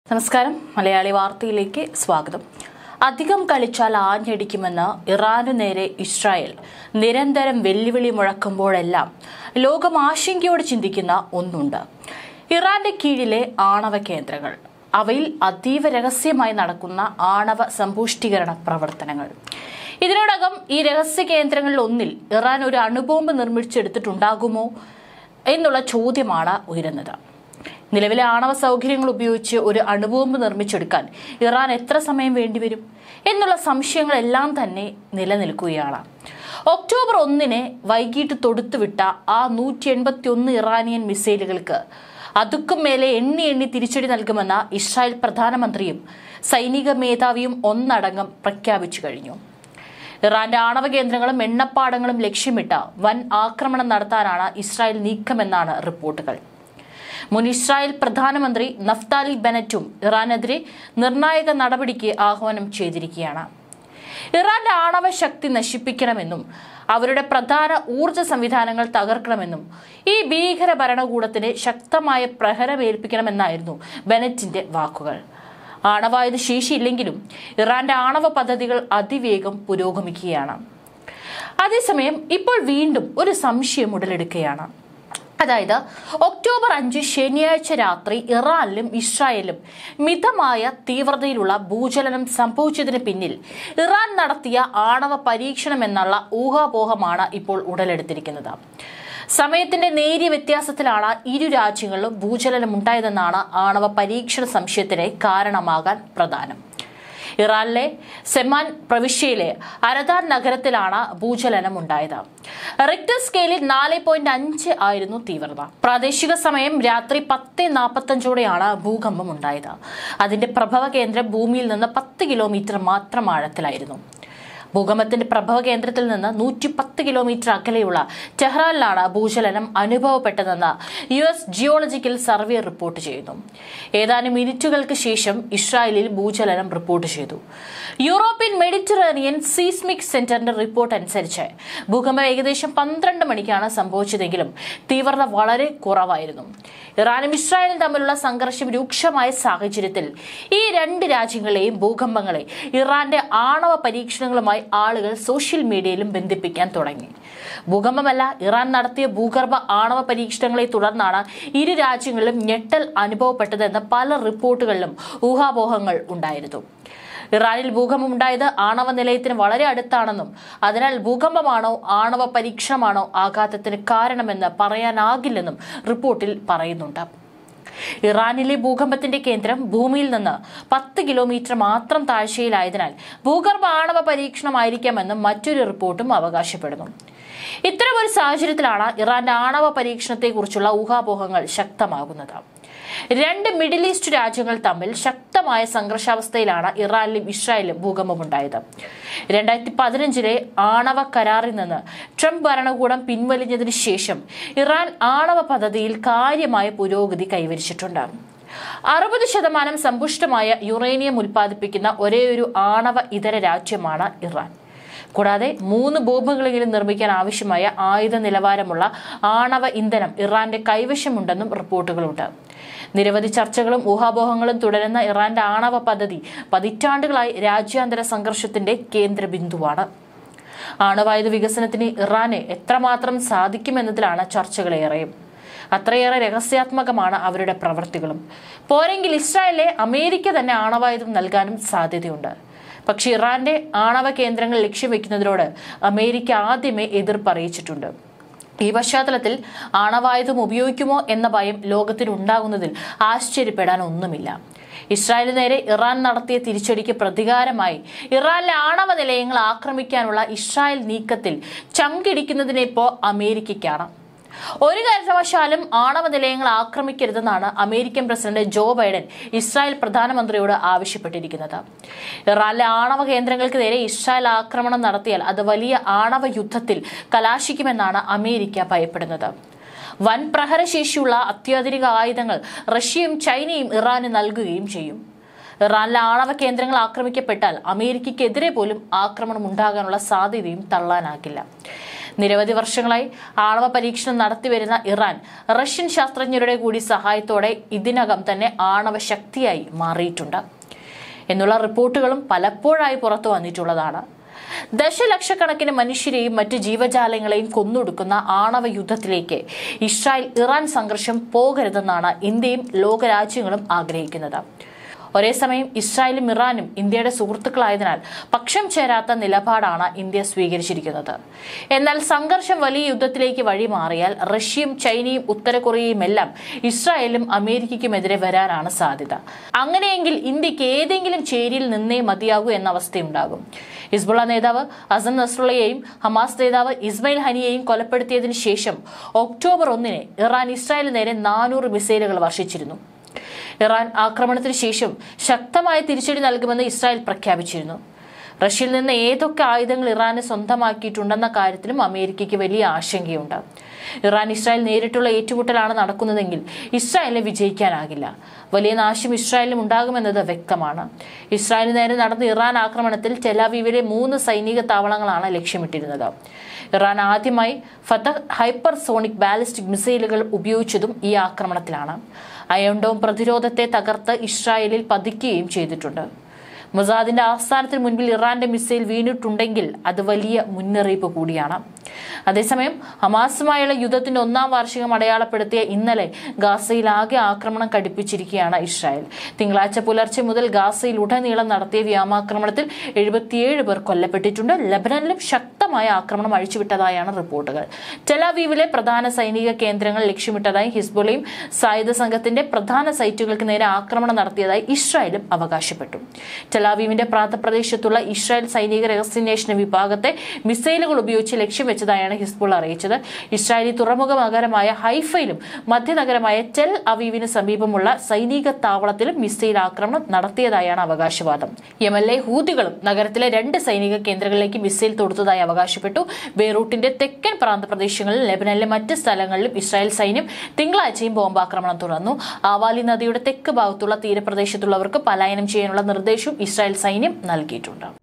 നമസ്കാരം. മലയാളി വാർത്തയിലേക്ക് സ്വാഗതം. അധികം കളിച്ചാൽ ആഞ്ഞടിക്കുമെന്ന് ഇറാനു നേരെ ഇസ്രായേൽ നിരന്തരം വെല്ലുവിളി മുഴക്കുമ്പോഴെല്ലാം ലോകം ആശങ്കയോടെ ചിന്തിക്കുന്ന ഒന്നുണ്ട്: ഇറാന്റെ കീഴിലെ ആണവ കേന്ദ്രങ്ങൾ, അവയിൽ അതീവ രഹസ്യമായി നടക്കുന്ന ആണവ സമ്പുഷ്ടീകരണ പ്രവർത്തനങ്ങൾ. ഇതിനോടകം ഈ രഹസ്യ കേന്ദ്രങ്ങളിൽ ഒന്നിൽ ഇറാൻ ഒരു അണുബോംബ് നിർമ്മിച്ചെടുത്തിട്ടുണ്ടാകുമോ എന്നുള്ള ചോദ്യമാണ് ഉയരുന്നത്. നിലവിലെ ആണവ സൗകര്യങ്ങൾ ഉപയോഗിച്ച് ഒരു അണുബോംബ് നിർമ്മിച്ചെടുക്കാൻ ഇറാൻ എത്ര സമയം വേണ്ടിവരും എന്നുള്ള സംശയങ്ങളെല്ലാം തന്നെ നിലനിൽക്കുകയാണ്. ഒക്ടോബർ 1 വൈകിട്ട് തൊടുത്തുവിട്ട ആ 181 ഇറാനിയൻ മിസൈലുകൾക്ക് അതുക്കും മേലെ എണ്ണി തിരിച്ചടി നൽകുമെന്ന ഇസ്രായേൽ പ്രധാനമന്ത്രിയും സൈനിക മേധാവിയും ഒന്നടങ്കം പ്രഖ്യാപിച്ചു കഴിഞ്ഞു. ഇറാന്റെ ആണവ കേന്ദ്രങ്ങളും എണ്ണപ്പാടങ്ങളും ലക്ഷ്യമിട്ട വൻ ആക്രമണം നടത്താനാണ് ഇസ്രായേൽ നീക്കമെന്നാണ് റിപ്പോർട്ടുകൾ. മുൻ ഇസ്രായേൽ പ്രധാനമന്ത്രി നഫ്താലി ബെനറ്റും ഇറാനെതിരെ നിർണായക നടപടിക്ക് ആഹ്വാനം ചെയ്തിരിക്കുകയാണ്. ഇറാന്റെ ആണവ ശക്തി നശിപ്പിക്കണമെന്നും അവരുടെ പ്രധാന ഊർജ്ജ സംവിധാനങ്ങൾ തകർക്കണമെന്നും ഈ ഭീകര ഭരണകൂടത്തിന് ശക്തമായ പ്രഹരമേൽപ്പിക്കണമെന്നായിരുന്നു ബെനറ്റിന്റെ വാക്കുകൾ. ആണവായുധ ശേഷിയില്ലെങ്കിലും ഇറാന്റെ ആണവ പദ്ധതികൾ അതിവേഗം പുരോഗമിക്കുകയാണ്. അതേസമയം ഇപ്പോൾ വീണ്ടും ഒരു സംശയം ഉടലെടുക്കുകയാണ്. അതായത്, ഒക്ടോബർ 5 ശനിയാഴ്ച രാത്രി ഇറാനിലും ഇസ്രായേലിലും മിതമായ തീവ്രതയിലുള്ള ഭൂചലനം സംഭവിച്ചതിന് പിന്നിൽ ഇറാൻ നടത്തിയ ആണവ പരീക്ഷണം എന്നുള്ള ഊഹാപോഹമാണ് ഇപ്പോൾ ഉടലെടുത്തിരിക്കുന്നത്. സമയത്തിന്റെ നേരിയ വ്യത്യാസത്തിലാണ് ഇരു രാജ്യങ്ങളിലും ഭൂചലനം ഉണ്ടായതെന്നാണ് ആണവ പരീക്ഷണ സംശയത്തിന് കാരണമാകാൻ പ്രധാനം. ഇറാനിലെ സെമാൻ പ്രവിശ്യയിലെ അരദാൻ നഗരത്തിലാണ് ഭൂചലനം ഉണ്ടായത്. റിക്ടർ സ്കെയിലിൽ 4.5 ആയിരുന്നു തീവ്രത. പ്രാദേശിക സമയം രാത്രി 10:45 ഭൂകമ്പം ഉണ്ടായത്. അതിന്റെ പ്രഭവ കേന്ദ്രം ഭൂമിയിൽ നിന്ന് 10 കിലോമീറ്റർ മാത്രം ആഴത്തിലായിരുന്നു. ഭൂകമ്പത്തിന്റെ പ്രഭവ കേന്ദ്രത്തിൽ നിന്ന് 110 കിലോമീറ്റർ അകലെയുള്ള ടെഹ്റാനിലാണ് ഭൂചലനം അനുഭവപ്പെട്ടതെന്ന് US ജിയോളജിക്കൽ സർവേ റിപ്പോർട്ട് ചെയ്യുന്നു. ഏതാനും മിനിറ്റുകൾക്ക് ശേഷം ഇസ്രായേലിൽ ഭൂചലനം റിപ്പോർട്ട് ചെയ്തു. യൂറോപ്യൻ മെഡിറ്ററേനിയൻ സീസ്മിക് സെന്ററിന്റെ റിപ്പോർട്ട് അനുസരിച്ച് ഭൂകമ്പം ഏകദേശം 12 മണിക്കാണ് സംഭവിച്ചതെങ്കിലും തീവ്രത വളരെ കുറവായിരുന്നു. ഇറാനും ഇസ്രായേലും തമ്മിലുള്ള സംഘർഷം രൂക്ഷമായ സാഹചര്യത്തിൽ ഈ രണ്ട് രാജ്യങ്ങളെയും ഭൂകമ്പങ്ങളെ ഇറാന്റെ ആണവ പരീക്ഷണങ്ങളുമായി ആളുകൾ സോഷ്യൽ മീഡിയയിലും ബന്ധിപ്പിക്കാൻ തുടങ്ങി. ഭൂകമ്പമല്ല, ഇറാൻ നടത്തിയ ഭൂഗർഭ ആണവ പരീക്ഷണങ്ങളെ തുടർന്നാണ് ഇരു രാജ്യങ്ങളിലും ഞെട്ടൽ അനുഭവപ്പെട്ടതെന്ന് പല റിപ്പോർട്ടുകളിലും ഊഹാപോഹങ്ങൾ ഉണ്ടായിരുന്നു. ഇറാനിൽ ഭൂകമ്പം ഉണ്ടായത് ആണവ നിലയത്തിന് വളരെ അടുത്താണെന്നും അതിനാൽ ഭൂകമ്പമാണോ ആണവ പരീക്ഷണമാണോ ആഘാതത്തിന് കാരണമെന്ന് പറയാനാകില്ലെന്നും റിപ്പോർട്ടിൽ പറയുന്നുണ്ട്. ഇറാനിലെ ഭൂകമ്പത്തിന്റെ കേന്ദ്രം ഭൂമിയിൽ നിന്ന് 10 കിലോമീറ്റർ മാത്രം താഴ്ചയിലായതിനാൽ ഭൂഗർഭ ആണവ പരീക്ഷണമായിരിക്കാമെന്നും മറ്റൊരു റിപ്പോർട്ടും അവകാശപ്പെടുന്നു. ഇത്തരമൊരു സാഹചര്യത്തിലാണ് ഇറാന്റെ ആണവ പരീക്ഷണത്തെക്കുറിച്ചുള്ള ഊഹാപോഹങ്ങൾ ശക്തമാകുന്നത്. രണ്ട് മിഡിൽ ഈസ്റ്റ് രാജ്യങ്ങൾ തമ്മിൽ ശക്തമായ സംഘർഷാവസ്ഥയിലാണ് ഇറാനിലും ഇസ്രായേലിലും ഭൂകമ്പമുണ്ടായത്. 2015 ആണവ കരാറിൽ നിന്ന് ട്രംപ് ഭരണകൂടം പിൻവലിഞ്ഞതിനു ശേഷം ഇറാൻ ആണവ പദ്ധതിയിൽ കാര്യമായ പുരോഗതി കൈവരിച്ചിട്ടുണ്ട്. 60% സമ്പുഷ്ടമായ യുറേനിയം ഉൽപ്പാദിപ്പിക്കുന്ന ഒരേയൊരു ആണവ ഇതര രാജ്യമാണ് ഇറാൻ. കൂടാതെ 3 ബോംബുകളെങ്കിലും നിർമ്മിക്കാൻ ആവശ്യമായ ആയുധ നിലവാരമുള്ള ആണവ ഇന്ധനം ഇറാന്റെ കൈവശമുണ്ടെന്നും റിപ്പോർട്ടുകളുണ്ട്. നിരവധി ചർച്ചകളും ഊഹാപോഹങ്ങളും തുടരുന്ന ഇറാന്റെ ആണവ പദ്ധതി പതിറ്റാണ്ടുകളായി രാജ്യാന്തര സംഘർഷത്തിന്റെ കേന്ദ്ര ബിന്ദുവാണ്. ആണവായുധ വികസനത്തിന് ഇറാന് എത്രമാത്രം സാധിക്കുമെന്നതിലാണ് ചർച്ചകളേറെയും. അത്രയേറെ രഹസ്യാത്മകമാണ് അവരുടെ പ്രവൃത്തികളും. പോരെങ്കിൽ ഇസ്രായേലിലെ അമേരിക്ക തന്നെ ആണവായുധം നൽകാനും സാധ്യതയുണ്ട്. പക്ഷേ ഇറാന്റെ ആണവ കേന്ദ്രങ്ങൾ ലക്ഷ്യം വെക്കുന്നതിനോട് അമേരിക്ക ആദ്യമേ എതിർപ്പ് അറിയിച്ചിട്ടുണ്ട്. ഈ പശ്ചാത്തലത്തിൽ ആണവായുധം ഉപയോഗിക്കുമോ എന്ന ഭയം ലോകത്തിനുണ്ടാകുന്നതിൽ ആശ്ചര്യപ്പെടാൻ ഒന്നുമില്ല. ഇസ്രായേലിന് നേരെ ഇറാൻ നടത്തിയ തിരിച്ചടിക്ക് പ്രതികാരമായി ഇറാനിലെ ആണവ നിലയങ്ങൾ ആക്രമിക്കാനുള്ള ഇസ്രായേൽ നീക്കത്തിൽ ചങ്കിടിക്കുന്നതിനിപ്പോ അമേരിക്കയ്ക്കാണ്. ഒരു കാരണവശാലും ആണവ നിലയങ്ങൾ ആക്രമിക്കരുതെന്നാണ് American president Joe Biden Israel പ്രധാനമന്ത്രിയോട് ആവശ്യപ്പെട്ടിരിക്കുന്നത്. ഇറാനിലെ ആണവ കേന്ദ്രങ്ങൾക്ക് നേരെ ഇസ്രായേൽ ആക്രമണം നടത്തിയാൽ അത് വലിയ ആണവ യുദ്ധത്തിൽ കലാശിക്കുമെന്നാണ് അമേരിക്ക ഭയപ്പെടുന്നത്. വൻ പ്രഹരശേഷിയുള്ള അത്യാധുനിക ആയുധങ്ങൾ റഷ്യയും ചൈനയും ഇറാന് നൽകുകയും ചെയ്യും. ഇറാനിലെ ആണവ കേന്ദ്രങ്ങൾ ആക്രമിക്കപ്പെട്ടാൽ അമേരിക്കയ്ക്കെതിരെ പോലും ആക്രമണം ഉണ്ടാകാനുള്ള സാധ്യതയും തള്ളാനാകില്ല. നിരവധി വർഷങ്ങളായി ആണവ പരീക്ഷണം നടത്തിവരുന്ന ഇറാൻ റഷ്യൻ ശാസ്ത്രജ്ഞരുടെ കൂടി സഹായത്തോടെ ഇതിനകം തന്നെ ആണവ ശക്തിയായി മാറിയിട്ടുണ്ട് എന്നുള്ള റിപ്പോർട്ടുകളും പലപ്പോഴായി പുറത്തു വന്നിട്ടുള്ളതാണ്. ദശലക്ഷക്കണക്കിന് മനുഷ്യരെയും മറ്റ് ജീവജാലങ്ങളെയും കൊന്നൊടുക്കുന്ന ആണവ യുദ്ധത്തിലേക്ക് ഇസ്രായേൽ ഇറാൻ സംഘർഷം പോകരുതെന്നാണ് ഇന്ത്യയും ലോകരാജ്യങ്ങളും ആഗ്രഹിക്കുന്നത്. ഒരേ സമയം ഇസ്രായേലും ഇറാനും ഇന്ത്യയുടെ സുഹൃത്തുക്കളായതിനാൽ പക്ഷം ചേരാത്ത നിലപാടാണ് ഇന്ത്യ സ്വീകരിച്ചിരിക്കുന്നത്. എന്നാൽ സംഘർഷം വലിയ യുദ്ധത്തിലേക്ക് വഴിമാറിയാൽ റഷ്യയും ചൈനയും ഉത്തര കൊറിയയും എല്ലാം ഇസ്രായേലും അമേരിക്കയ്ക്കുമെതിരെ വരാനാണ് സാധ്യത. അങ്ങനെയെങ്കിൽ ഇന്ത്യക്ക് ഏതെങ്കിലും ചേരിയിൽ നിന്നേ മതിയാകൂ എന്ന അവസ്ഥയുണ്ടാകും. ഹിസ്ബുള്ള നേതാവ് ഹസൻ നസ്രുള്ളയെയും ഹമാസ് നേതാവ് ഇസ്മയിൽ ഹനിയെയും കൊലപ്പെടുത്തിയതിനു ശേഷം ഒക്ടോബർ 1 ഇറാൻ ഇസ്രായേലിന് നേരെ 400 മിസൈലുകൾ വർഷിച്ചിരുന്നു. ഇറാൻ ആക്രമണത്തിന് ശേഷം ശക്തമായ തിരിച്ചടി നൽകുമെന്ന് ഇസ്രായേൽ പ്രഖ്യാപിച്ചിരുന്നു. റഷ്യയിൽ നിന്ന് ഏതൊക്കെ ആയുധങ്ങൾ ഇറാന് സ്വന്തമാക്കിയിട്ടുണ്ടെന്ന കാര്യത്തിലും അമേരിക്കയ്ക്ക് വലിയ ആശങ്കയുണ്ട്. ഇറാൻ ഇസ്രായേൽ നേരിട്ടുള്ള ഏറ്റുമുട്ടലാണ് നടക്കുന്നതെങ്കിൽ ഇസ്രായേലിനെ വിജയിക്കാനാകില്ല. വലിയ നാശം ഇസ്രായേലിനും ഉണ്ടാകുമെന്നത് വ്യക്തമാണ്. ഇസ്രായേലിന് നേരെ നടന്ന ഇറാൻ ആക്രമണത്തിൽ ടെലവീവിലെ 3 സൈനിക താവളങ്ങളാണ് ലക്ഷ്യമിട്ടിരുന്നത്. ഇറാൻ ആദ്യമായി ഫതഹ് ഹൈപ്പർസോണിക് ബാലിസ്റ്റിക് മിസൈലുകൾ ഉപയോഗിച്ചതും ഈ ആക്രമണത്തിലാണ്. അയൺ ഡോം പ്രതിരോധത്തെ തകർത്ത് ഇസ്രായേലിൽ പതിക്കുകയും ചെയ്തിട്ടുണ്ട്. മൊസാദിന്റെ ആസ്ഥാനത്തിന് മുൻപിൽ ഇറാന്റെ മിസൈൽ വീണിട്ടുണ്ടെങ്കിൽ അത് വലിയ മുന്നറിയിപ്പ് കൂടിയാണ്. അതേസമയം ഹമാസുമായുള്ള യുദ്ധത്തിന്റെ 1ാം വാർഷികം അടയാളപ്പെടുത്തിയ ഇന്നലെ ഗാസയിൽ ആകെ ആക്രമണം കടുപ്പിച്ചിരിക്കുകയാണ് ഇസ്രായേൽ. തിങ്കളാഴ്ച പുലർച്ചെ മുതൽ ഗാസയിൽ ഉടനീളം നടത്തിയ വ്യോമാക്രമണത്തിൽ 77 പേർ കൊല്ലപ്പെട്ടിട്ടുണ്ട്. ലബനനിലും ശക്തമായ ആക്രമണം അഴിച്ചുവിട്ടതായാണ് റിപ്പോർട്ടുകൾ. ടെലവീവിലെ പ്രധാന സൈനിക കേന്ദ്രങ്ങൾ ലക്ഷ്യമിട്ടതായി ഹിസ്ബുള്ളയും സായുധ സംഘത്തിന്റെ പ്രധാന സൈറ്റുകൾക്ക് നേരെ ആക്രമണം നടത്തിയതായി ഇസ്രായേലും അവകാശപ്പെട്ടു. ടെലവീവിന്റെ പ്രാന്തപ്രദേശത്തുള്ള ഇസ്രായേൽ സൈനിക രഹസ്യാന്വേഷണ വിഭാഗത്തെ മിസൈലുകൾ ഉപയോഗിച്ച് ലക്ഷ്യം വെച്ചതായാണ് ഹിസ്ബുള്ള അറിയിച്ചത്. ഇസ്രായേലി തുറമുഖ നഗരമായ ഹൈഫയിലും മധ്യനഗരമായ ടെൽ അവീവിന് സമീപമുള്ള സൈനിക താവളത്തിലും മിസൈൽ ആക്രമണം നടത്തിയതായാണ് അവകാശവാദം. യമനിലെ ഹൂതികളും നഗരത്തിലെ 2 സൈനിക കേന്ദ്രങ്ങളിലേക്ക് മിസൈൽ തൊടുത്തതായി അവകാശപ്പെട്ടു. ബെയ്റൂട്ടിന്റെ തെക്കൻ പ്രാന്തപ്രദേശങ്ങളിലും ലെബനനിലെ മറ്റ് സ്ഥലങ്ങളിലും ഇസ്രായേൽ സൈന്യം തിങ്കളാഴ്ചയും ബോംബാക്രമണം തുടർന്നു. ആവാലി നദിയുടെ തെക്ക് ഭാഗത്തുള്ള തീരപ്രദേശത്തുള്ളവർക്ക് പലായനം ചെയ്യാനുള്ള നിർദ്ദേശവും ഇസ്രായേൽ സൈന്യം നൽകിയിട്ടുണ്ട്.